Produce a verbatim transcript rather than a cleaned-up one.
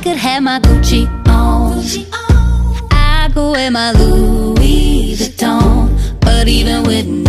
could have my Gucci on, I could wear my Louis Vuitton, but even with